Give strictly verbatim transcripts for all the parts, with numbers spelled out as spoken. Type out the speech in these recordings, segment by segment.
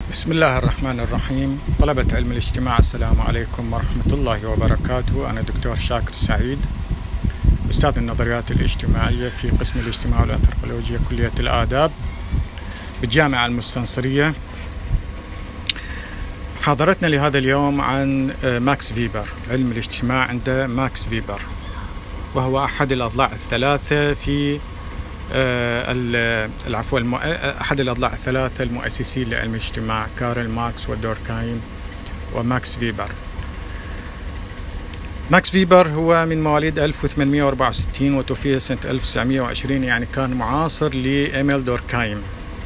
بسم الله الرحمن الرحيم. طلبة علم الاجتماع، السلام عليكم ورحمة الله وبركاته. أنا دكتور شاكر سعيد، أستاذ النظريات الاجتماعية في قسم الاجتماع والأنثروبولوجيا كلية الآداب بالجامعة المستنصرية. محاضرتنا لهذا اليوم عن ماكس فيبر، علم الاجتماع عند ماكس فيبر، وهو أحد الأضلاع الثلاثة في العفو المو... أحد الأضلاع الثلاثة المؤسسين لعلم الاجتماع، كارل ماركس ودوركهايم وماكس فيبر. ماكس فيبر هو من مواليد ألف وثمانمئة وأربعة وستين وتوفي سنة ألف وتسعمئة وعشرين، يعني كان معاصر لإيميل دوركهايم.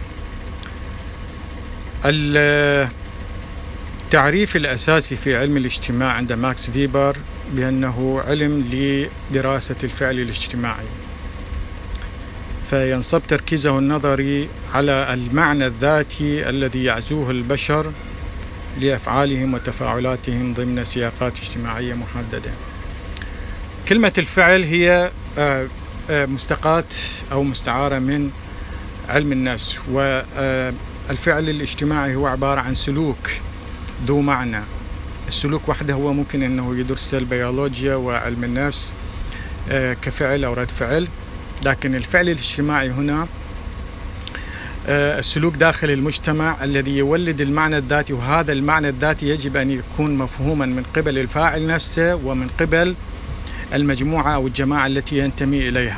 التعريف الأساسي في علم الاجتماع عند ماكس فيبر بأنه علم لدراسة الفعل الاجتماعي، فينصب تركيزه النظري على المعنى الذاتي الذي يعزوه البشر لأفعالهم وتفاعلاتهم ضمن سياقات اجتماعية محددة. كلمة الفعل هي مستقاة أو مستعارة من علم النفس، والفعل الاجتماعي هو عبارة عن سلوك ذو معنى. السلوك وحده هو ممكن أنه يدرس البيولوجيا وعلم النفس كفعل أو رد فعل، لكن الفعل الاجتماعي هنا السلوك داخل المجتمع الذي يولد المعنى الذاتي، وهذا المعنى الذاتي يجب أن يكون مفهوما من قبل الفاعل نفسه ومن قبل المجموعة أو الجماعة التي ينتمي إليها.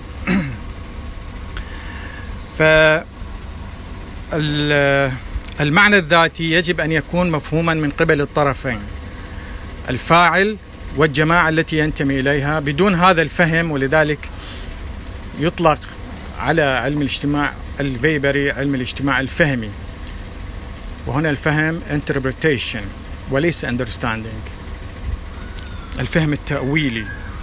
فالمعنى الذاتي يجب أن يكون مفهوما من قبل الطرفين، الفاعل والجماعة التي ينتمي إليها. بدون هذا الفهم، ولذلك يطلق على علم الاجتماع الفيبري علم الاجتماع الفهمي، وهنا الفهم interpretation وليس understanding، الفهم التأويلي.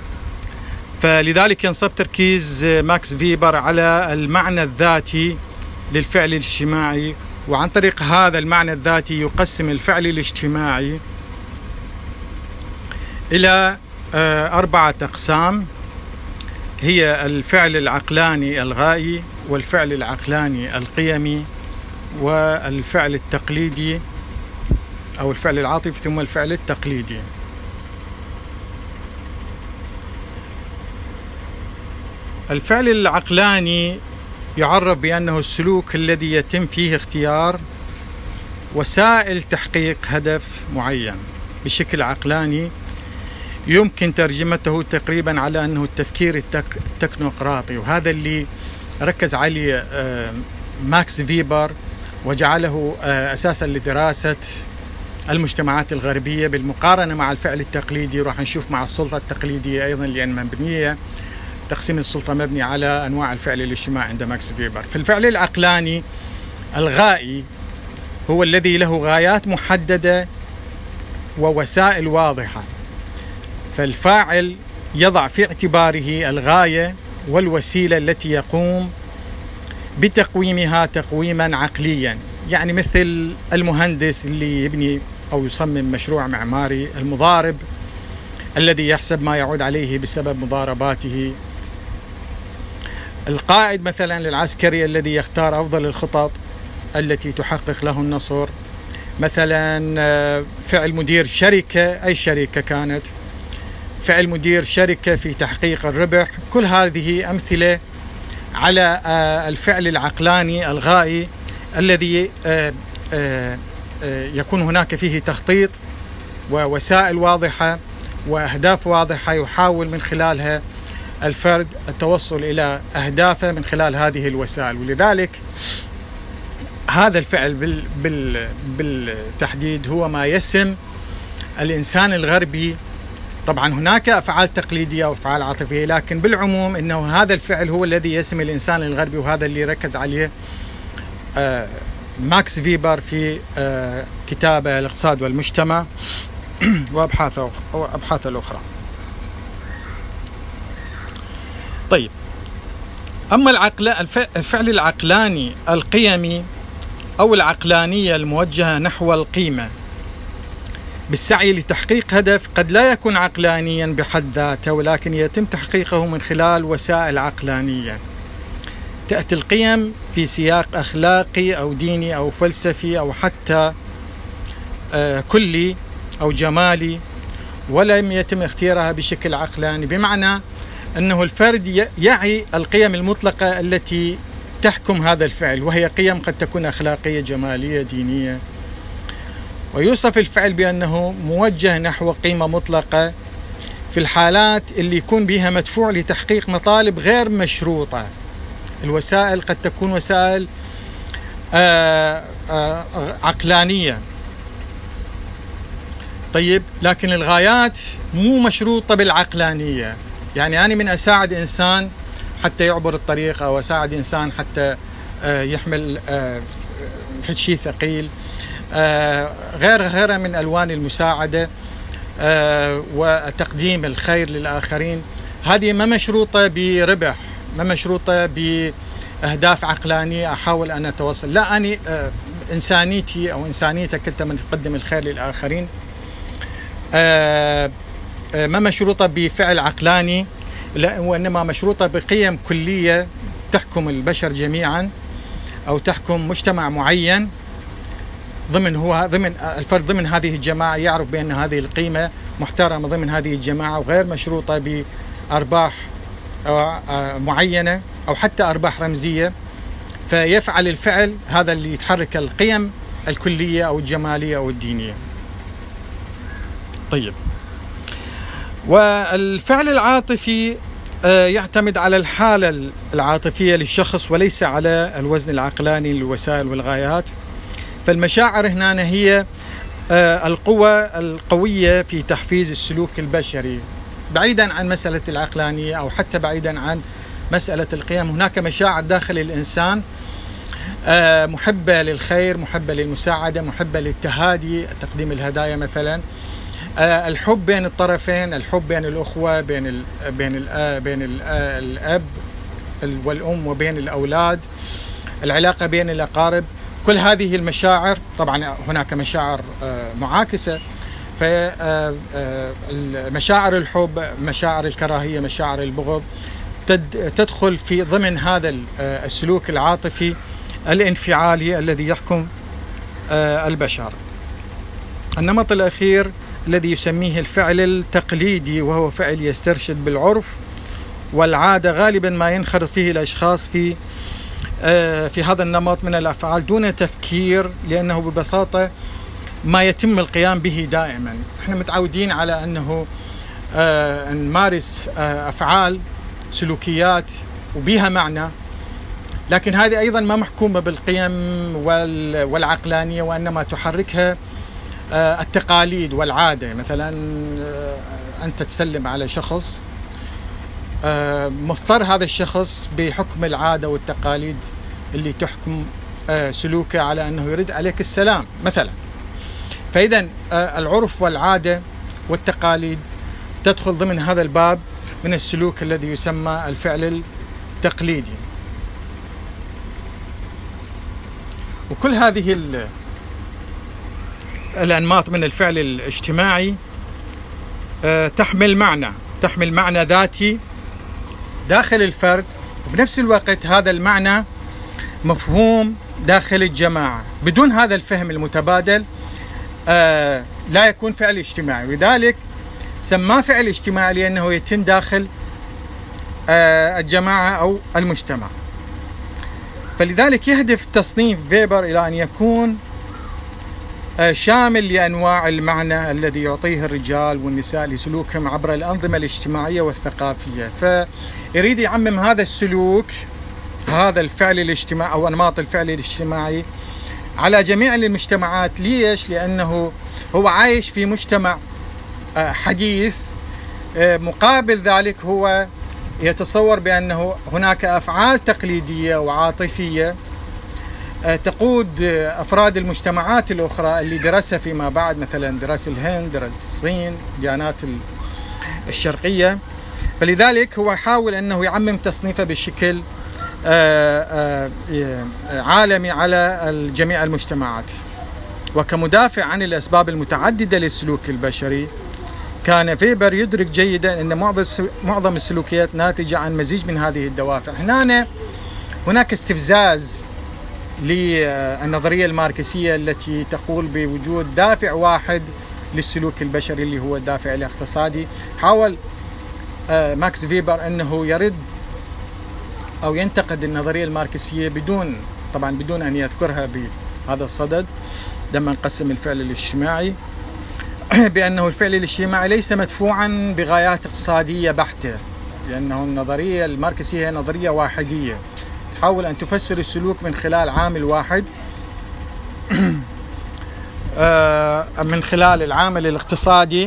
فلذلك ينصب تركيز ماكس فيبر على المعنى الذاتي للفعل الاجتماعي، وعن طريق هذا المعنى الذاتي يقسم الفعل الاجتماعي إلى أربعة أقسام، هي الفعل العقلاني الغائي، والفعل العقلاني القيمي، والفعل التقليدي أو الفعل العاطفي، ثم الفعل التقليدي. الفعل العقلاني يعرف بأنه السلوك الذي يتم فيه اختيار وسائل تحقيق هدف معين بشكل عقلاني، يمكن ترجمته تقريبا على أنه التفكير التكنوقراطي، وهذا اللي ركز عليه ماكس فيبر وجعله أساسا لدراسة المجتمعات الغربية بالمقارنة مع الفعل التقليدي. راح نشوف مع السلطة التقليدية أيضا، لأن مبنية تقسيم السلطة مبني على أنواع الفعل الاجتماعي عند ماكس فيبر. في الفعل العقلاني الغائي هو الذي له غايات محددة ووسائل واضحة، فالفاعل يضع في اعتباره الغاية والوسيلة التي يقوم بتقويمها تقويما عقليا، يعني مثل المهندس اللي يبني أو يصمم مشروع معماري، المضارب الذي يحسب ما يعود عليه بسبب مضارباته، القائد مثلا للعسكري الذي يختار أفضل الخطط التي تحقق له النصر، مثلا فعل مدير شركة، أي شركة كانت، فعل مدير شركة في تحقيق الربح. كل هذه أمثلة على الفعل العقلاني الغائي الذي يكون هناك فيه تخطيط ووسائل واضحة وأهداف واضحة، يحاول من خلالها الفرد التوصل إلى أهدافه من خلال هذه الوسائل. ولذلك هذا الفعل بالتحديد هو ما يسم الإنسان الغربي. طبعا هناك أفعال تقليدية وأفعال عاطفية، لكن بالعموم إنه هذا الفعل هو الذي يسمي الإنسان الغربي، وهذا اللي ركز عليه ماكس فيبر في كتابه الاقتصاد والمجتمع وأبحاثه وأبحاثه الأخرى. طيب، أما العقل الفعل العقلاني القيمي أو العقلانية الموجهة نحو القيمة بالسعي لتحقيق هدف، قد لا يكون عقلانيا بحد ذاته، ولكن يتم تحقيقه من خلال وسائل عقلانية. تأتي القيم في سياق أخلاقي أو ديني أو فلسفي أو حتى كلي أو جمالي، ولم يتم اختيارها بشكل عقلاني، بمعنى أنه الفرد يعي القيم المطلقة التي تحكم هذا الفعل، وهي قيم قد تكون أخلاقية جمالية دينية، ويوصف الفعل بأنه موجه نحو قيمة مطلقة في الحالات اللي يكون بها مدفوع لتحقيق مطالب غير مشروطة. الوسائل قد تكون وسائل آآ آآ عقلانية، طيب، لكن الغايات مو مشروطة بالعقلانية. يعني أنا من أساعد إنسان حتى يعبر الطريق، أو أساعد إنسان حتى يحمل شيء ثقيل، غير غير من ألوان المساعدة وتقديم الخير للآخرين، هذه ما مشروطة بربح، ما مشروطة بأهداف عقلانية أحاول أن أتوصل. لا، أنا إنسانيتي أو إنسانيتك أنت من تقدم الخير للآخرين ما مشروطة بفعل عقلاني، لا، وإنما مشروطة بقيم كلية تحكم البشر جميعا أو تحكم مجتمع معين ضمن هو ضمن الفرد ضمن هذه الجماعة، يعرف بأن هذه القيمة محترمة ضمن هذه الجماعة وغير مشروطة بأرباح معينة أو حتى أرباح رمزية، فيفعل الفعل هذا اللي يتحرك القيم الكلية أو الجمالية أو الدينية. طيب، والفعل العاطفي يعتمد على الحالة العاطفية للشخص وليس على الوزن العقلاني للوسائل والغايات. فالمشاعر هنا هي القوة القوية في تحفيز السلوك البشري، بعيدا عن مسألة العقلانية أو حتى بعيدا عن مسألة القيم. هناك مشاعر داخل الإنسان محبة للخير، محبة للمساعدة، محبة للتهادي، تقديم الهدايا مثلا، الحب بين الطرفين، الحب بين الأخوة، بين ال بين ال بين ال الأب والأم وبين الأولاد، العلاقة بين الأقارب، كل هذه المشاعر. طبعا هناك مشاعر معاكسة، فمشاعر الحب، مشاعر الكراهية، مشاعر البغض تدخل في ضمن هذا السلوك العاطفي الانفعالي الذي يحكم البشر. النمط الأخير الذي يسميه الفعل التقليدي، وهو فعل يسترشد بالعرف والعادة، غالبا ما ينخرط فيه الأشخاص في في هذا النمط من الأفعال دون تفكير، لأنه ببساطة ما يتم القيام به دائما. احنا متعودين على أنه نمارس أفعال سلوكيات وبها معنى، لكن هذه أيضا ما محكومة بالقيم والعقلانية، وإنما تحركها التقاليد والعادة. مثلا أنت تسلم على شخص، مضطر هذا الشخص بحكم العادة والتقاليد اللي تحكم سلوكه على أنه يرد عليك السلام مثلا. فإذا العرف والعادة والتقاليد تدخل ضمن هذا الباب من السلوك الذي يسمى الفعل التقليدي. وكل هذه الأنماط من الفعل الاجتماعي تحمل معنى تحمل معنى ذاتي داخل الفرد، وبنفس الوقت هذا المعنى مفهوم داخل الجماعة. بدون هذا الفهم المتبادل لا يكون فعل اجتماعي، ولذلك سماه فعل اجتماعي لأنه يتم داخل الجماعة أو المجتمع. فلذلك يهدف تصنيف فيبر إلى أن يكون شامل لأنواع المعنى الذي يعطيه الرجال والنساء لسلوكهم عبر الأنظمة الاجتماعية والثقافية. فيريد يعمم هذا السلوك، هذا الفعل الاجتماعي أو أنماط الفعل الاجتماعي على جميع المجتمعات. ليش؟ لأنه هو عايش في مجتمع حديث، مقابل ذلك هو يتصور بأنه هناك أفعال تقليدية وعاطفية تقود أفراد المجتمعات الأخرى اللي درسها فيما بعد، مثلا درس الهند، درس الصين، ديانات الشرقية. فلذلك هو يحاول أنه يعمم تصنيفه بشكل عالمي على جميع المجتمعات. وكمدافع عن الأسباب المتعددة للسلوك البشري، كان فيبر يدرك جيدا أن معظم السلوكيات ناتجة عن مزيج من هذه الدوافع. هنا هناك استفزاز للنظرية الماركسية التي تقول بوجود دافع واحد للسلوك البشري اللي هو الدافع الاقتصادي. حاول ماكس فيبر أنه يرد أو ينتقد النظرية الماركسية بدون طبعا بدون أن يذكرها بهذا الصدد لما نقسم الفعل الاجتماعي بأنه الفعل الاجتماعي ليس مدفوعا بغايات اقتصادية بحتة، لأنه النظرية الماركسية هي نظرية واحدية تحاول أن تفسر السلوك من خلال عامل واحد من خلال العامل الاقتصادي،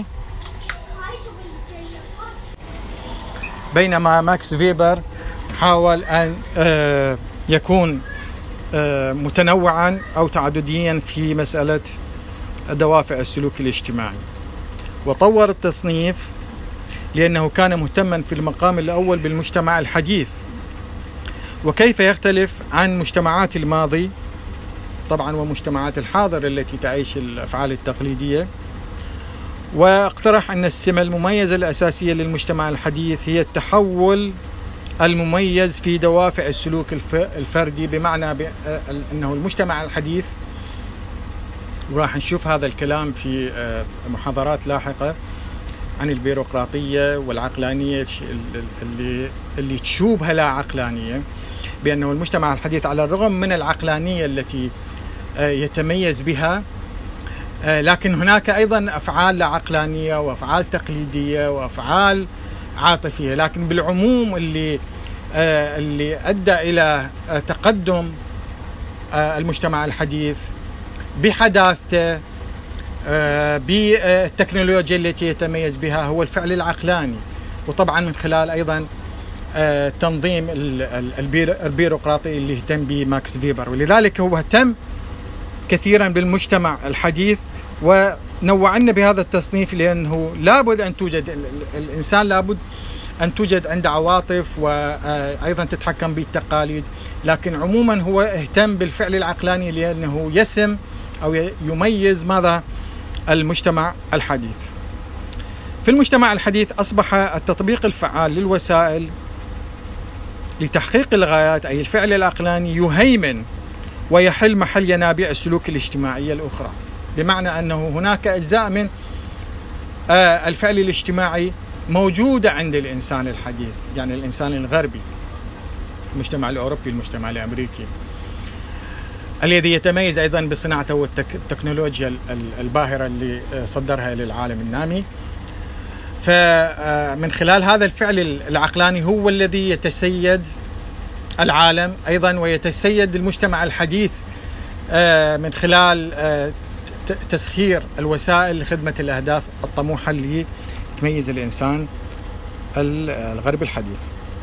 بينما ماكس فيبر حاول أن يكون متنوعا أو تعدديا في مسألة دوافع السلوك الاجتماعي. وطور التصنيف لأنه كان مهتما في المقام الأول بالمجتمع الحديث وكيف يختلف عن مجتمعات الماضي طبعا ومجتمعات الحاضر التي تعيش الأفعال التقليدية. واقترح أن السمة المميزة الأساسية للمجتمع الحديث هي التحول المميز في دوافع السلوك الفردي، بمعنى أنه المجتمع الحديث، وراح نشوف هذا الكلام في محاضرات لاحقة عن البيروقراطية والعقلانية اللي اللي تشوبها لا عقلانية، بأنه المجتمع الحديث على الرغم من العقلانية التي يتميز بها لكن هناك أيضا أفعال لا عقلانية وأفعال تقليدية وأفعال عاطفية، لكن بالعموم اللي اللي أدى إلى تقدم المجتمع الحديث بحداثته بالتكنولوجيا التي يتميز بها هو الفعل العقلاني، وطبعا من خلال أيضا تنظيم البيروقراطي اللي اهتم به ماكس فيبر. ولذلك هو اهتم كثيرا بالمجتمع الحديث ونوعنا بهذا التصنيف، لأنه لابد أن توجد الإنسان لابد أن توجد عنده عواطف وأيضا تتحكم بالتقاليد، لكن عموما هو اهتم بالفعل العقلاني لأنه يسم أو يميز ماذا المجتمع الحديث. في المجتمع الحديث أصبح التطبيق الفعال للوسائل لتحقيق الغايات أي الفعل العقلاني يهيمن ويحل محل ينابيع السلوك الاجتماعية الأخرى، بمعنى أنه هناك أجزاء من الفعل الاجتماعي موجودة عند الإنسان الحديث، يعني الإنسان الغربي، المجتمع الأوروبي، المجتمع الأمريكي، الذي يتميز أيضا بصناعته والتكنولوجيا الباهرة اللي صدرها للعالم النامي. فمن خلال هذا الفعل العقلاني هو الذي يتسيد العالم أيضا ويتسيد المجتمع الحديث من خلال تسخير الوسائل لخدمة الأهداف الطموحة اللي تميز الإنسان الغربي الحديث.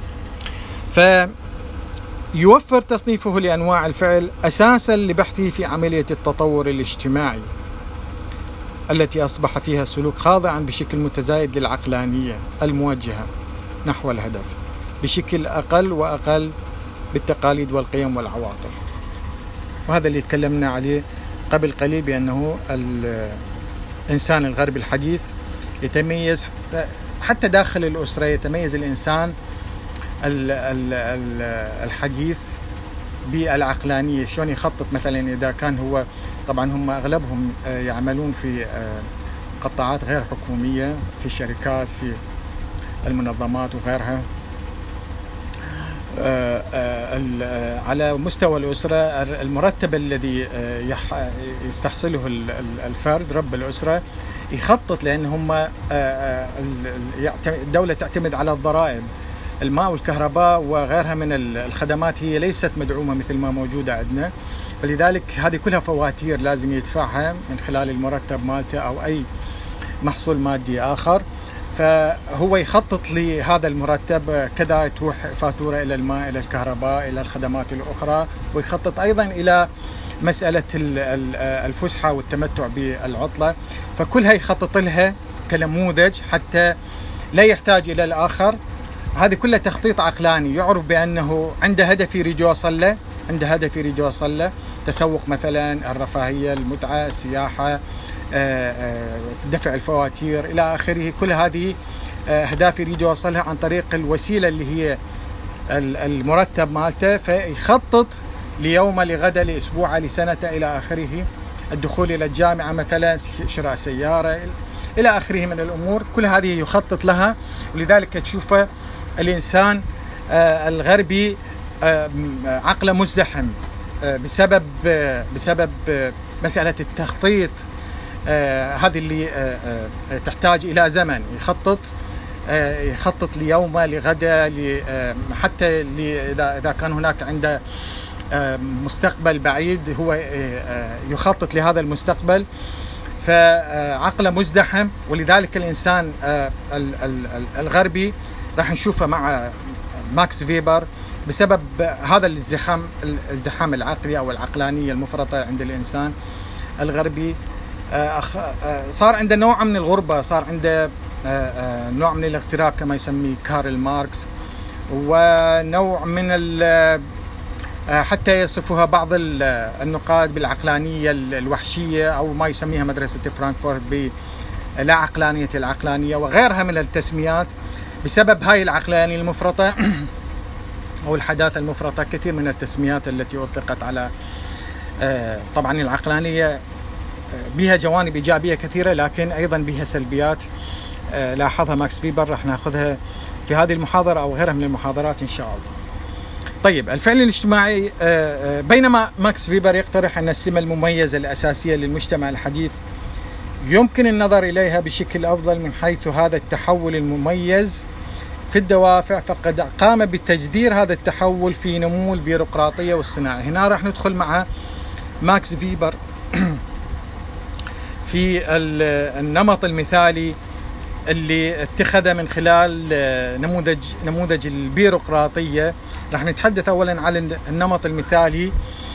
فيوفر تصنيفه لأنواع الفعل أساسا لبحثه في عملية التطور الاجتماعي التي أصبح فيها السلوك خاضعا بشكل متزايد للعقلانية الموجهة نحو الهدف بشكل أقل وأقل بالتقاليد والقيم والعواطف. وهذا اللي تكلمنا عليه قبل قليل، بأنه الإنسان الغربي الحديث يتميز حتى داخل الأسرة، يتميز الإنسان الحديث بالعقلانية. شلون يخطط مثلا إذا كان هو، طبعا هم أغلبهم يعملون في قطاعات غير حكومية، في الشركات، في المنظمات وغيرها، على مستوى الأسرة المرتب الذي يستحصله الفرد رب الأسرة يخطط، لأن هم الدولة تعتمد على الضرائب، الماء والكهرباء وغيرها من الخدمات هي ليست مدعومة مثل ما موجودة عندنا، فلذلك هذه كلها فواتير لازم يدفعها من خلال المرتب مالته أو أي محصول مادي آخر. فهو يخطط لهذا المرتب كذا تروح فاتورة إلى الماء، إلى الكهرباء، إلى الخدمات الأخرى، ويخطط أيضا إلى مسألة الفسحة والتمتع بالعطلة، فكلها يخطط لها كنموذج حتى لا يحتاج إلى الآخر. هذه كلها تخطيط عقلاني يعرف بأنه عنده هدف يريد يوصل له، عنده هدف يريد يوصل له، تسوق مثلا، الرفاهية، المتعة، السياحة، دفع الفواتير إلى آخره، كل هذه أهداف يريد يوصلها عن طريق الوسيلة اللي هي المرتب مالته، فيخطط ليومه، لغدا، لأسبوعه، لسنته إلى آخره، الدخول إلى الجامعة مثلا، شراء سيارة إلى آخره من الأمور، كل هذه يخطط لها. ولذلك تشوف الإنسان الغربي عقله مزدحم بسبب بسبب مسألة التخطيط، هذه اللي تحتاج إلى زمن، يخطط يخطط ليومه، لغدا، حتى إذا كان هناك عنده مستقبل بعيد هو يخطط لهذا المستقبل، فعقله مزدحم. ولذلك الإنسان الغربي راح نشوفه مع ماكس فيبر بسبب هذا الازدحام الازدحام العقلي أو العقلانية المفرطة عند الإنسان الغربي. صار عنده نوع من الغربة، صار عنده نوع من الاغتراب كما يسميه كارل ماركس، ونوع من حتى يصفها بعض النقاد بالعقلانية الوحشية، أو ما يسميها مدرسة فرانكفورت بلا عقلانية العقلانية وغيرها من التسميات، بسبب هاي العقلانية المفرطة أو الحداثة المفرطة. كثير من التسميات التي أطلقت على طبعا العقلانية بها جوانب إيجابية كثيرة، لكن أيضا بها سلبيات لاحظها ماكس فيبر، راح ناخذها في هذه المحاضرة أو غيرها من المحاضرات إن شاء الله. طيب، الفعل الاجتماعي، بينما ماكس فيبر يقترح أن السمة المميزة الأساسية للمجتمع الحديث يمكن النظر إليها بشكل أفضل من حيث هذا التحول المميز في الدوافع، فقد قام بتجذير هذا التحول في نمو البيروقراطية والصناعة. هنا راح ندخل مع ماكس فيبر في النمط المثالي اللي اتخذ من خلال نموذج نموذج البيروقراطية. راح نتحدث أولا عن النمط المثالي.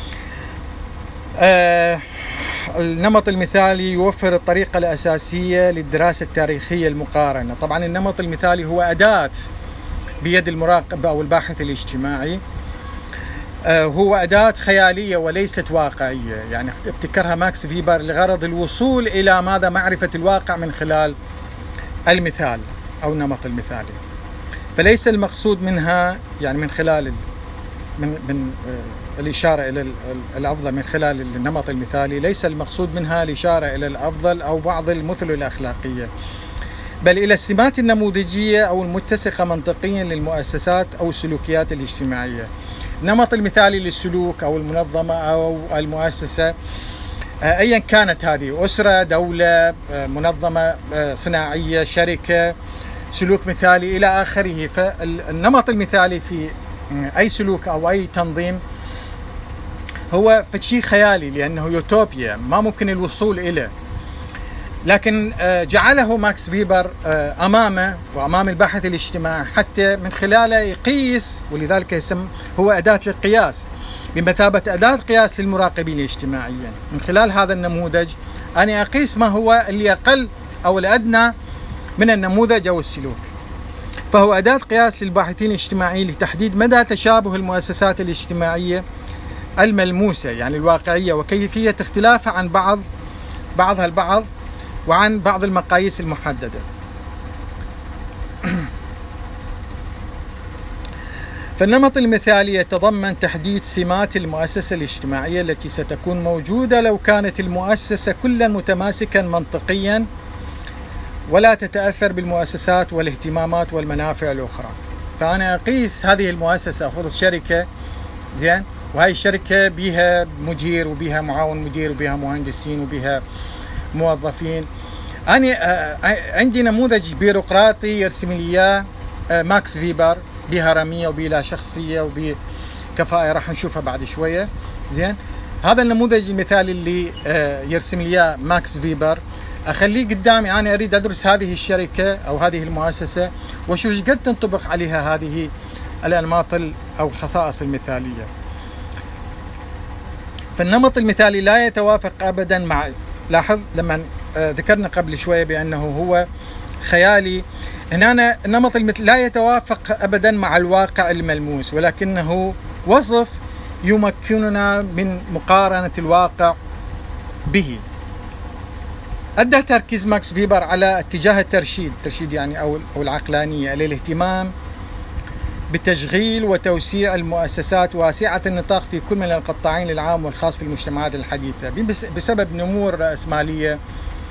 آه النمط المثالي يوفر الطريقة الأساسية للدراسة التاريخية المقارنة. طبعا النمط المثالي هو أداة بيد المراقب أو الباحث الاجتماعي، آه هو أداة خيالية وليست واقعية، يعني ابتكرها ماكس فيبر لغرض الوصول إلى ماذا؟ معرفة الواقع من خلال المثال أو النمط المثالي. فليس المقصود منها يعني من خلال من من الإشارة إلى الأفضل من خلال النمط المثالي، ليس المقصود منها الإشارة إلى الأفضل أو بعض المثل الأخلاقية، بل إلى السمات النموذجية أو المتسقة منطقيا للمؤسسات أو السلوكيات الاجتماعية. النمط المثالي للسلوك أو المنظمة أو المؤسسة أيا كانت هذه، أسرة، دولة، منظمة صناعية، شركة، سلوك مثالي إلى آخره. فالنمط المثالي في أي سلوك أو أي تنظيم هو شيء خيالي، لأنه يوتوبيا ما ممكن الوصول إليه، لكن جعله ماكس فيبر أمامه وأمام الباحث الاجتماعي حتى من خلاله يقيس، ولذلك يسمى هو أداة للقياس، بمثابة أداة قياس للمراقبين اجتماعيا. من خلال هذا النموذج أنا أقيس ما هو اللي أقل أو الأدنى من النموذج أو السلوك. فهو أداة قياس للباحثين الاجتماعيين لتحديد مدى تشابه المؤسسات الاجتماعية الملموسة، يعني الواقعية، وكيفية اختلافها عن بعض بعضها البعض وعن بعض المقاييس المحددة. فالنمط المثالي يتضمن تحديد سمات المؤسسة الاجتماعية التي ستكون موجودة لو كانت المؤسسة كلا متماسكا منطقيا ولا تتأثر بالمؤسسات والاهتمامات والمنافع الأخرى. فأنا أقيس هذه المؤسسة، أفرض شركة زين، وهي الشركة بها مدير وبها معاون مدير وبها مهندسين وبها موظفين. أنا عندي نموذج بيروقراطي يرسم لي إياه ماكس فيبر بهرمية وبلا شخصية وبكفاءة، راح نشوفها بعد شوية. زين، هذا النموذج المثالي اللي يرسم لي إياه ماكس فيبر أخليه قدامي، أنا أريد أدرس هذه الشركة أو هذه المؤسسة وشو قد تنطبق عليها هذه الأنماط أو الخصائص المثالية. فالنمط المثالي لا يتوافق أبدا مع، لاحظ لما ذكرنا قبل شوية بأنه هو خيالي، هنا النمط المثالي لا يتوافق أبدا مع الواقع الملموس، ولكنه وصف يمكننا من مقارنة الواقع به. أدى تركيز ماكس فيبر على اتجاه الترشيد، الترشيد يعني أو أو العقلانية، للاهتمام بتشغيل وتوسيع المؤسسات واسعة النطاق في كل من القطاعين العام والخاص في المجتمعات الحديثة بسبب نمو الرأسمالية،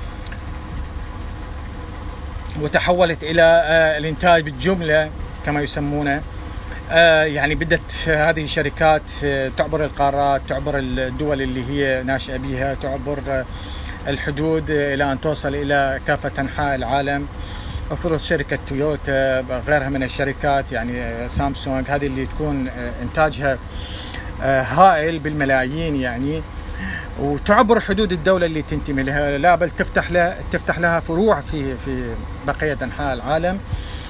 وتحولت إلى الإنتاج بالجملة كما يسمونه. يعني بدت هذه الشركات تعبر القارات، تعبر الدول اللي هي ناشئة بها، تعبر الحدود إلى أن توصل إلى كافة أنحاء العالم. افرض شركة تويوتا غيرها من الشركات، يعني سامسونج، هذه اللي تكون إنتاجها هائل بالملايين يعني، وتعبر حدود الدولة اللي تنتمي لها، لا بل تفتح لها تفتح لها فروع في في بقية أنحاء العالم.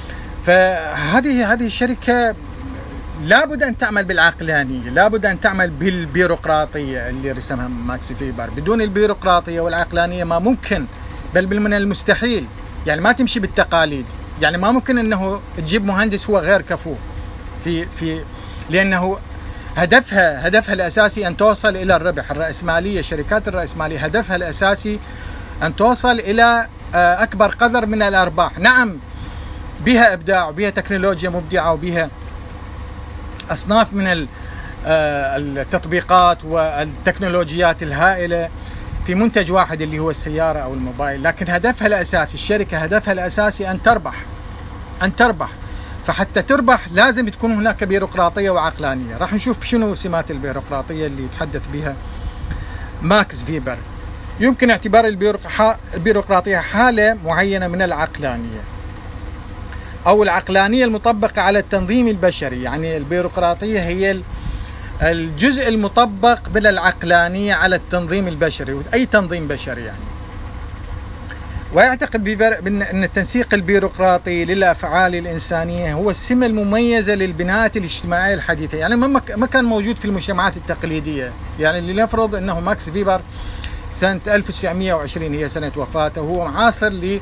فهذه هذه الشركة لابد أن تعمل بالعقلانية، لابد أن تعمل بالبيروقراطية اللي رسمها ماكس فيبر. بدون البيروقراطية والعقلانية ما ممكن، بل من المستحيل، يعني ما تمشي بالتقاليد. يعني ما ممكن أنه تجيب مهندس هو غير كفو في في لأنه هدفها هدفها الأساسي أن توصل إلى الربح. الرأسمالية، الشركات الرأسمالية هدفها الأساسي أن توصل إلى أكبر قدر من الأرباح. نعم بها إبداع وبها تكنولوجيا مبدعة وبها أصناف من التطبيقات والتكنولوجيات الهائلة في منتج واحد اللي هو السيارة أو الموبايل، لكن هدفها الأساسي، الشركة هدفها الأساسي أن تربح أن تربح. فحتى تربح لازم تكون هناك بيروقراطية وعقلانية. راح نشوف شنو سمات البيروقراطية اللي يتحدث بها ماكس فيبر. يمكن اعتبار البيروقراطية حالة معينة من العقلانية أو العقلانية المطبقة على التنظيم البشري. يعني البيروقراطية هي الجزء المطبق من العقلانية على التنظيم البشري، أي تنظيم بشري يعني. ويعتقد بأن التنسيق البيروقراطي للأفعال الإنسانية هو السمة المميزة للبناءات الاجتماعية الحديثة. يعني ما كان موجود في المجتمعات التقليدية. يعني لنفرض أنه ماكس فيبر سنة ألف وتسعمئة وعشرين هي سنة وفاته، وهو معاصر ل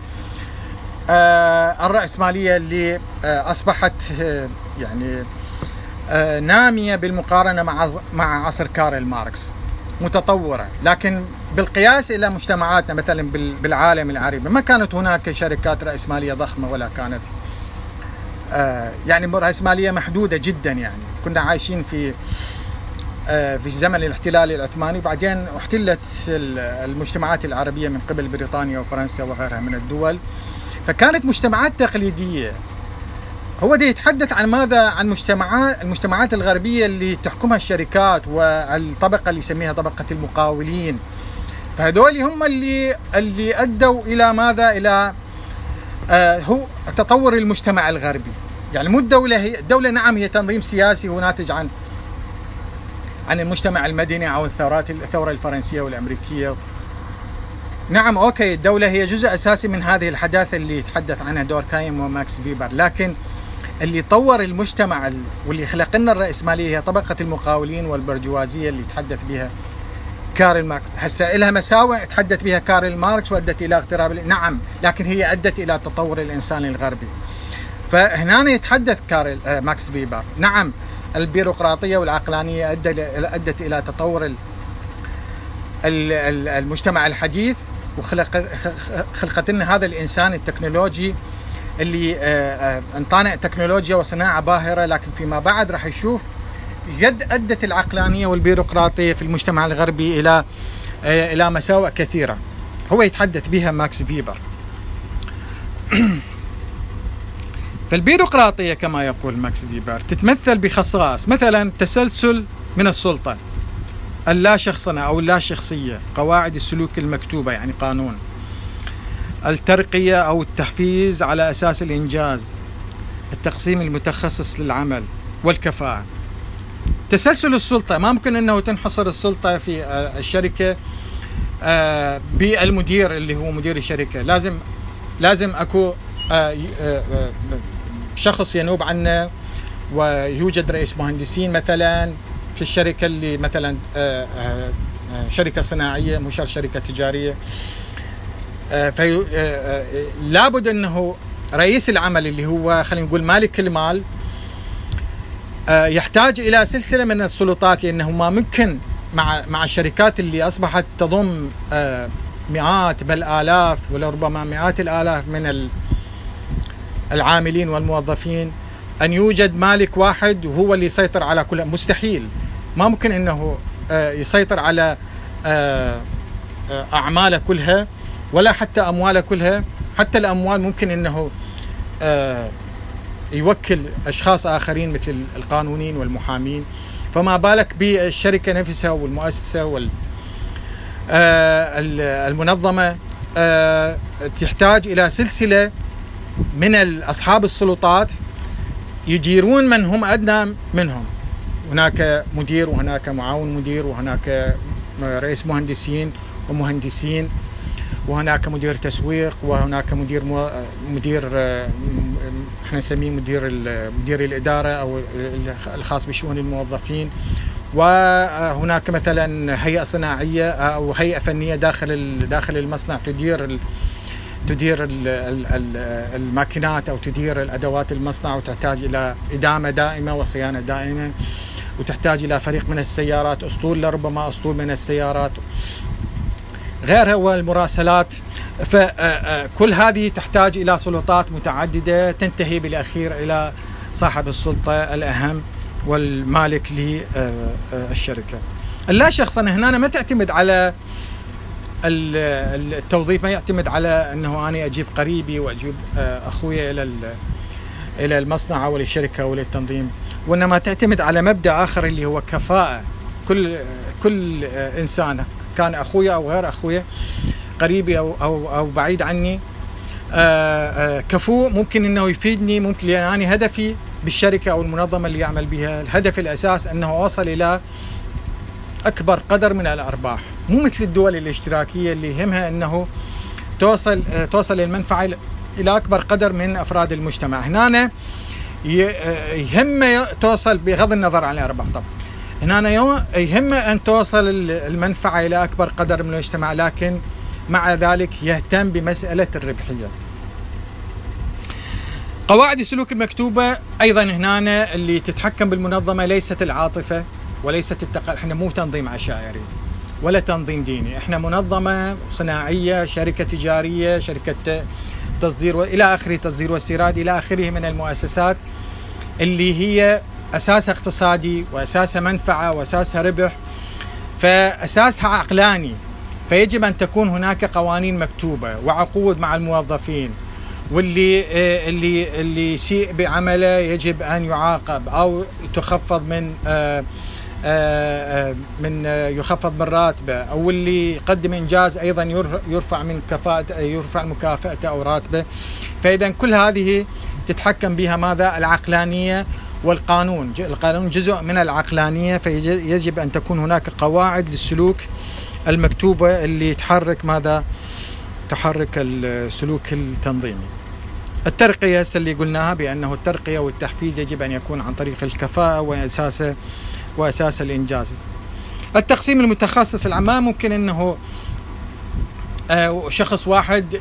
الرأسمالية اللي أصبحت يعني نامية بالمقارنة مع مع عصر كارل ماركس، متطورة. لكن بالقياس إلى مجتمعاتنا مثلا بالعالم العربي ما كانت هناك شركات رأسمالية ضخمة، ولا كانت يعني رأسمالية محدودة جدا. يعني كنا عايشين في في زمن الاحتلال العثماني، وبعدين احتلت المجتمعات العربية من قبل بريطانيا وفرنسا وغيرها من الدول، فكانت مجتمعات تقليدية. هو ده يتحدث عن ماذا؟ عن مجتمعات المجتمعات الغربية اللي تحكمها الشركات والطبقة اللي يسميها طبقة المقاولين. فهذول هم اللي اللي أدوا إلى ماذا؟ إلى آه هو تطور المجتمع الغربي. يعني مو الدولة، هي الدولة نعم هي تنظيم سياسي وناتج عن عن المجتمع المدني أو الثورات الثورة الفرنسية والأمريكية. نعم أوكي، الدولة هي جزء أساسي من هذه الحداثة اللي يتحدث عنها دوركهايم وماكس فيبر، لكن اللي طور المجتمع واللي خلق لنا الرأسمالية هي طبقة المقاولين والبرجوازية اللي يتحدث بها كارل ماركس. هسه لها مساوئ تحدث بها كارل ماركس وأدت إلى اغتراب، نعم، لكن هي أدت إلى تطور الإنسان الغربي. فهنا يتحدث كارل آه ماكس فيبر، نعم البيروقراطية والعقلانية أدت إلى تطور المجتمع الحديث، وخلق خلقت لنا هذا الإنسان التكنولوجي اللي انطانا تكنولوجيا وصناعة باهرة. لكن فيما بعد راح يشوف قد أدت العقلانية والبيروقراطية في المجتمع الغربي إلى إلى مساوئ كثيرة هو يتحدث بها ماكس فيبر. فالبيروقراطية كما يقول ماكس فيبر تتمثل بخصائص، مثلا تسلسل من السلطة، اللا شخصنة أو اللا شخصية، قواعد السلوك المكتوبة يعني قانون، الترقية أو التحفيز على أساس الإنجاز، التقسيم المتخصص للعمل، والكفاءة. تسلسل السلطة ما ممكن أنه تنحصر السلطة في الشركة بالمدير اللي هو مدير الشركة، لازم لازم أكو شخص ينوب عنه، ويوجد رئيس مهندسين مثلا في الشركة اللي مثلا شركة صناعية مو شرط شركة تجارية. لابد أنه رئيس العمل اللي هو خلينا نقول مالك المال يحتاج إلى سلسلة من السلطات، لأنه ما ممكن مع مع الشركات اللي أصبحت تضم مئات بل آلاف ولربما مئات الآلاف من العاملين والموظفين، أن يوجد مالك واحد وهو اللي يسيطر على كل، مستحيل. ما ممكن أنه يسيطر على أعماله كلها ولا حتى أمواله كلها. حتى الأموال ممكن أنه يوكل أشخاص آخرين مثل القانونيين والمحامين، فما بالك بالشركة نفسها والمؤسسة والمنظمة. تحتاج إلى سلسلة من أصحاب السلطات يديرون من هم أدنى منهم. هناك مدير وهناك معاون مدير وهناك رئيس مهندسين ومهندسين وهناك مدير تسويق وهناك مدير مو... مدير احنا نسميه مدير مدير الإدارة أو الخاص بشؤون الموظفين، وهناك مثلا هيئة صناعية أو هيئة فنية داخل داخل المصنع تدير ال... تدير ال... ال... الماكينات أو تدير الأدوات المصنع، وتحتاج إلى إدامة دائمة وصيانة دائمة، وتحتاج إلى فريق من السيارات، أسطول لربما أسطول من السيارات غيرها والمراسلات. فكل هذه تحتاج إلى سلطات متعددة تنتهي بالأخير إلى صاحب السلطة الأهم والمالك للشركة. اللا شخصا هنا ما تعتمد على التوظيف، ما يعتمد على أنه أنا أجيب قريبي وأجيب أخوي إلى إلى المصنع أو للشركة أو للتنظيم، وإنما تعتمد على مبدأ آخر اللي هو كفاءة. كل كل إنسان كان أخويا أو غير أخويا، قريبي أو أو أو بعيد عني، كفو ممكن إنه يفيدني، ممكن لأن أنا هدفي بالشركة أو المنظمة اللي يعمل بها، الهدف الأساس أنه أوصل إلى أكبر قدر من الأرباح. مو مثل الدول الاشتراكية اللي يهمها أنه توصل توصل المنفعة إلى أكبر قدر من أفراد المجتمع. هنا يهمه توصل بغض النظر عن الأرباح طبعا، هنا يهمه أن توصل المنفعة إلى أكبر قدر من المجتمع، لكن مع ذلك يهتم بمسألة الربحية. قواعد السلوك المكتوبة أيضا هنا اللي تتحكم بالمنظمة ليست العاطفة وليست التقل. احنا مو تنظيم عشائري ولا تنظيم ديني، احنا منظمة صناعية، شركة تجارية، شركة تصدير والى اخره، تصدير واستيراد الى اخره من المؤسسات اللي هي اساسها اقتصادي واساسها منفعة واساسها ربح، فاساسها عقلاني. فيجب ان تكون هناك قوانين مكتوبة وعقود مع الموظفين، واللي اللي اللي يسيء بعمله يجب ان يعاقب او تخفض من آآ آآ من يخفض من راتبه، او اللي يقدم انجاز ايضا يرفع من كفاءته، يرفع مكافأته او راتبه. فاذا كل هذه تتحكم بها ماذا؟ العقلانية والقانون. القانون جزء من العقلانية، فيجب ان تكون هناك قواعد للسلوك المكتوبة اللي تحرك ماذا؟ تحرك السلوك التنظيمي. الترقية اللي قلناها بأنه الترقية والتحفيز يجب أن يكون عن طريق الكفاءة وأساسه وأساس الإنجاز. التقسيم المتخصص العام ممكن أنه شخص واحد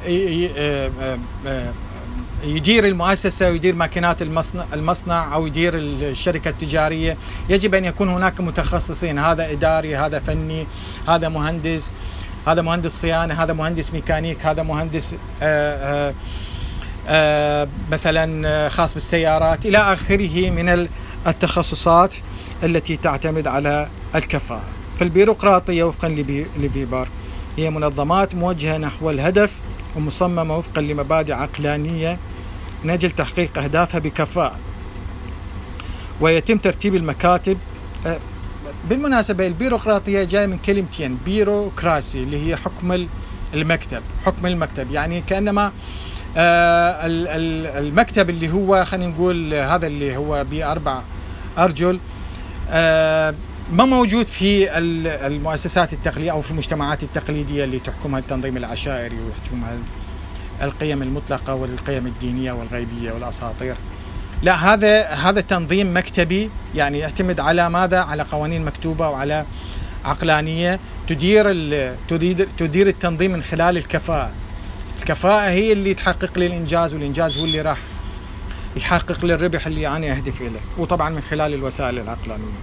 يدير المؤسسة ويدير ماكينات المصنع, المصنع أو يدير الشركة التجارية. يجب أن يكون هناك متخصصين، هذا إداري، هذا فني، هذا مهندس، هذا مهندس صيانة، هذا مهندس ميكانيك، هذا مهندس آآ آآ مثلا خاص بالسيارات إلى آخره من التخصصات التي تعتمد على الكفاءة. فالبيروقراطية وفقا لفيبر هي منظمات موجهة نحو الهدف ومصممة وفقا لمبادئ عقلانية من أجل تحقيق أهدافها بكفاءة، ويتم ترتيب المكاتب. بالمناسبة البيروقراطية جاية من كلمتين، بيروقراسي اللي هي حكم المكتب، حكم المكتب يعني كأنما المكتب اللي هو خلينا نقول هذا اللي هو بأربع أرجل ما موجود في المؤسسات التقليدية أو في المجتمعات التقليدية اللي تحكمها التنظيم العشائري ويحكمها القيم المطلقة والقيم الدينية والغيبية والأساطير. لا، هذا هذا تنظيم مكتبي، يعني يعتمد على ماذا؟ على قوانين مكتوبة وعلى عقلانية تدير تدير تدير التنظيم من خلال الكفاءة. الكفاءة هي اللي تحقق لي الإنجاز، والإنجاز هو اللي راح يحقق لي الربح اللي أنا أهدف إليه، وطبعا من خلال الوسائل العقلانية.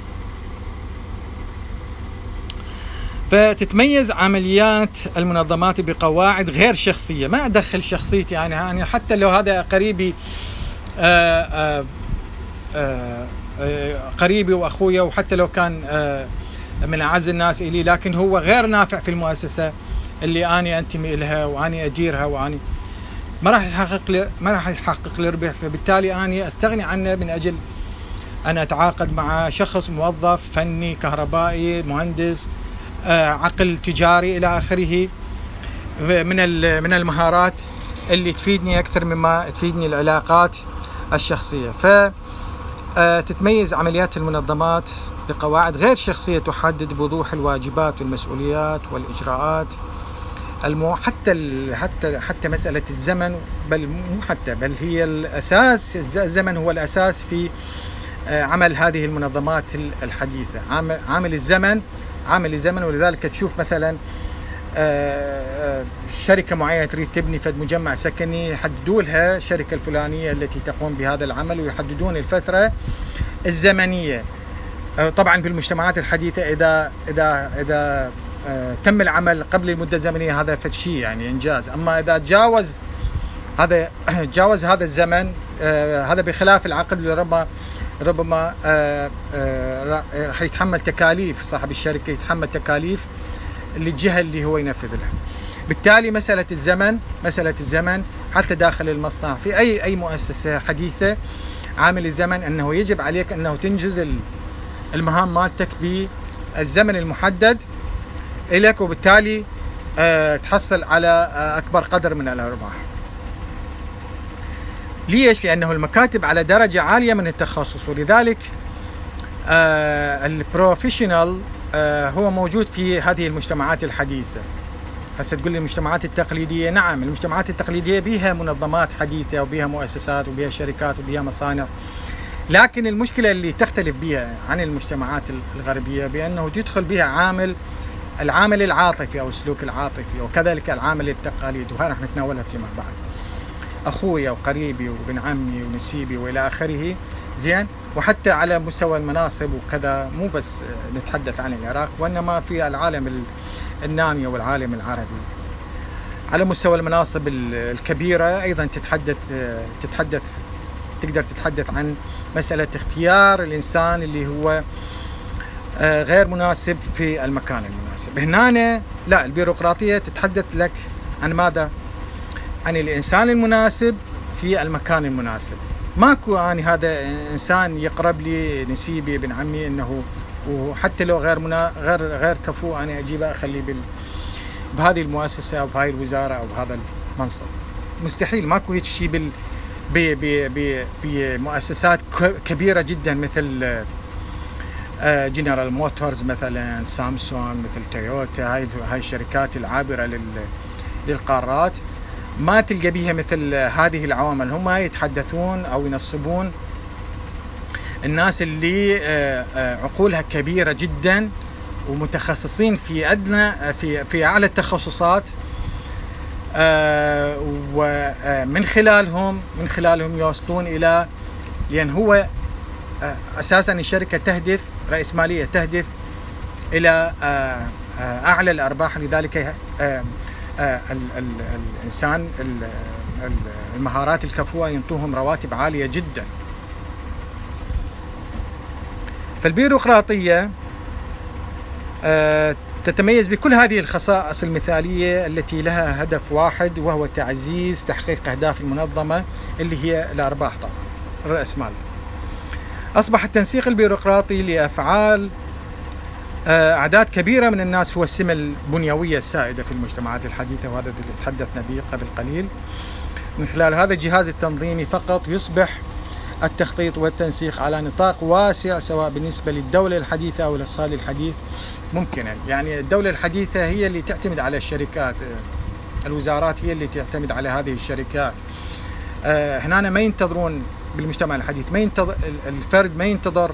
فتتميز عمليات المنظمات بقواعد غير شخصية، ما أدخل شخصيتي يعني, يعني حتى لو هذا قريبي آآ آآ قريبي وأخويا، وحتى لو كان من أعز الناس إلي، لكن هو غير نافع في المؤسسة اللي أنا أنتمي إلها وأنا أديرها، وأنا ما راح يحقق لي ما راح يحقق لي ربح. فبالتالي أنا أستغني عنه من أجل أن أتعاقد مع شخص موظف فني كهربائي مهندس عقل تجاري إلى آخره من من المهارات اللي تفيدني أكثر مما تفيدني العلاقات الشخصية. فتتميز عمليات المنظمات بقواعد غير شخصية تحدد بوضوح الواجبات والمسؤوليات والإجراءات المو حتى حتى حتى مسألة الزمن، بل مو حتى بل هي الأساس. الزمن هو الأساس في عمل هذه المنظمات الحديثة. عامل عامل الزمن عامل الزمن ولذلك تشوف مثلا شركة معينة تريد تبني فد مجمع سكني، يحددوا لها الشركة الفلانية التي تقوم بهذا العمل ويحددون الفترة الزمنية. طبعا بالمجتمعات الحديثة إذا إذا إذا تم العمل قبل المدة الزمنية هذا فد شيء يعني إنجاز. أما إذا تجاوز هذا تجاوز هذا الزمن، هذا بخلاف العقد اللي ربما ربما راح يتحمل تكاليف، صاحب الشركة يتحمل تكاليف للجهة اللي هو ينفذ لها. بالتالي مسألة الزمن مسألة الزمن حتى داخل المصنع في أي أي مؤسسة حديثة، عامل الزمن أنه يجب عليك أنه تنجز المهام مالتك بالزمن المحدد إليك، وبالتالي تحصل على أكبر قدر من الأرباح. ليش؟ لأنه المكاتب على درجة عالية من التخصص، ولذلك البروفيشنال هو موجود في هذه المجتمعات الحديثة. هسه تقول لي المجتمعات التقليدية، نعم المجتمعات التقليدية بها منظمات حديثة وبها مؤسسات وبها شركات وبها مصانع، لكن المشكلة اللي تختلف بها عن المجتمعات الغربية بأنه تدخل بها عامل العامل العاطفي أو السلوك العاطفي، وكذلك العامل التقاليد، وهذا راح نتناولها فيما بعد. أخويا وقريبي وابن عمي ونسيبي وإلى آخره، زين. وحتى على مستوى المناصب وكذا، مو بس نتحدث عن العراق وإنما في العالم النامي والعالم العربي. على مستوى المناصب الكبيرة أيضا تتحدث تتحدث تقدر تتحدث عن مسألة اختيار الإنسان اللي هو غير مناسب في المكان المناسب. هنا لا، البيروقراطية تتحدث لك عن ماذا؟ عن الإنسان المناسب في المكان المناسب. ماكو أنا هذا إنسان يقرب لي نسيبي ابن عمي إنه وحتى لو غير منا غير غير كفو أنا أجيبه أخليه بال بهذه المؤسسة أو بهذه الوزارة أو بهذا المنصب. مستحيل، ماكو هيك شيء بال ب بمؤسسات كبيرة جدا مثل جنرال موتورز مثلا، سامسونج، مثل تويوتا، هاي هاي الشركات العابرة للقارات، ما تلقى بيها مثل هذه العوامل. هم يتحدثون أو ينصبون الناس اللي عقولها كبيرة جدا ومتخصصين في أدنى في في أعلى التخصصات، ومن خلالهم من خلالهم يوصلون إلى، لأن هو أساسا الشركة تهدف رأسمالية تهدف إلى أعلى الأرباح، لذلك الإنسان المهارات الكفوة ينطوهم رواتب عالية جدا. فالبيروقراطية تتميز بكل هذه الخصائص المثالية التي لها هدف واحد، وهو تعزيز تحقيق أهداف المنظمة اللي هي الأرباح طبعا الرأس مال. أصبح التنسيق البيروقراطي لأفعال أعداد كبيرة من الناس هو السمة البنيوية السائدة في المجتمعات الحديثة، وهذا اللي تحدثنا به قبل قليل. من خلال هذا الجهاز التنظيمي فقط يصبح التخطيط والتنسيق على نطاق واسع، سواء بالنسبة للدولة الحديثة أو الاقتصاد الحديث ممكنا. يعني الدولة الحديثة هي اللي تعتمد على الشركات، الوزارات هي اللي تعتمد على هذه الشركات. هنا ما ينتظرون بالمجتمع الحديث، ما ينتظر الفرد ما ينتظر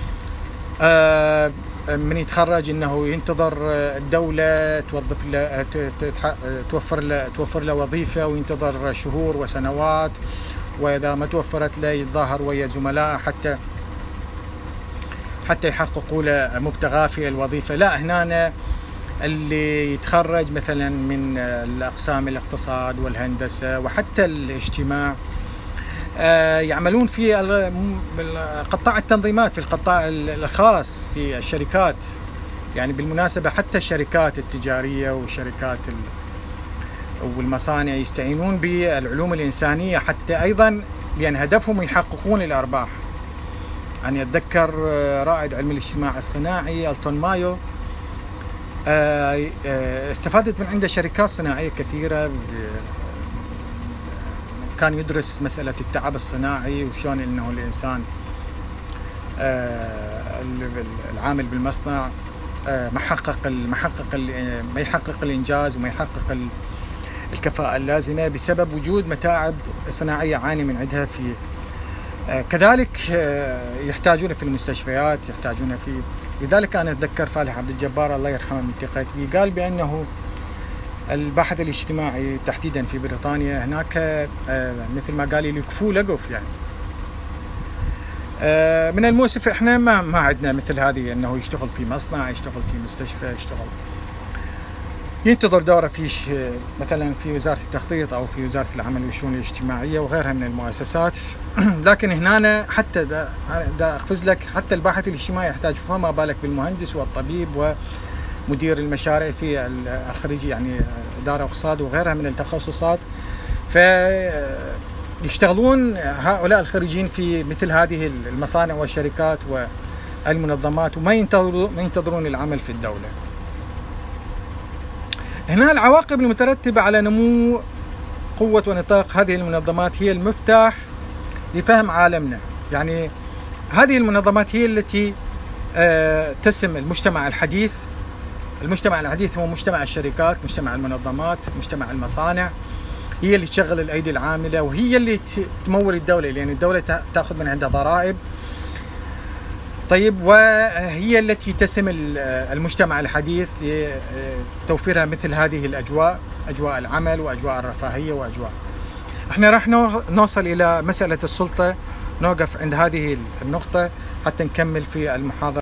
من يتخرج انه ينتظر الدولة توظف له توفر له توفر له وظيفة وينتظر شهور وسنوات، واذا ما توفرت له يتظاهر ويا زملائه حتى حتى يحققوا له مبتغاه في الوظيفة. لا، هنا اللي يتخرج مثلا من الأقسام الاقتصاد والهندسة وحتى الاجتماع يعملون في قطاع التنظيمات، في القطاع الخاص، في الشركات. يعني بالمناسبة حتى الشركات التجارية والشركات والمصانع يستعينون بالعلوم الإنسانية حتى أيضا، لأن هدفهم يحققون الأرباح. يعني أتذكر رائد علم الاجتماع الصناعي ألتون مايو استفادت من عنده شركات صناعية كثيرة، كان يدرس مسألة التعب الصناعي وشلون انه الانسان العامل بالمصنع محقق محقق ما يحقق الانجاز وما يحقق الكفاءة اللازمة بسبب وجود متاعب صناعية عاني من عندها. في كذلك يحتاجون في المستشفيات، يحتاجون في لذلك انا اتذكر فالح عبد الجبار الله يرحمه من التقيت به قال بانه الباحث الاجتماعي تحديدا في بريطانيا هناك مثل ما قال لي كفو لقف. يعني من المؤسف احنا ما ما عندنا مثل هذه، انه يشتغل في مصنع، يشتغل في مستشفى، يشتغل ينتظر دوره في مثلا في وزارة التخطيط او في وزارة العمل والشؤون الاجتماعية وغيرها من المؤسسات. لكن هنا حتى دا, دا اقفز لك حتى الباحث الاجتماعي يحتاج، فما بالك بالمهندس والطبيب و مدير المشاريع في الخريجي يعني إدارة اقتصاد وغيرها من التخصصات. فيشتغلون هؤلاء الخريجين في مثل هذه المصانع والشركات والمنظمات وما ينتظرون ما ينتظرون العمل في الدولة. هنا العواقب المترتبة على نمو قوة ونطاق هذه المنظمات هي المفتاح لفهم عالمنا. يعني هذه المنظمات هي التي تسم المجتمع الحديث. المجتمع الحديث هو مجتمع الشركات، مجتمع المنظمات، مجتمع المصانع، هي اللي تشغل الأيدي العاملة وهي اللي تمول الدولة، لأن الدولة تأخذ من عندها ضرائب. طيب، وهي التي تسم المجتمع الحديث لتوفيرها مثل هذه الأجواء، أجواء العمل وأجواء الرفاهية وأجواء. احنا راح نوصل إلى مسألة السلطة، نوقف عند هذه النقطة حتى نكمل في المحاضرة.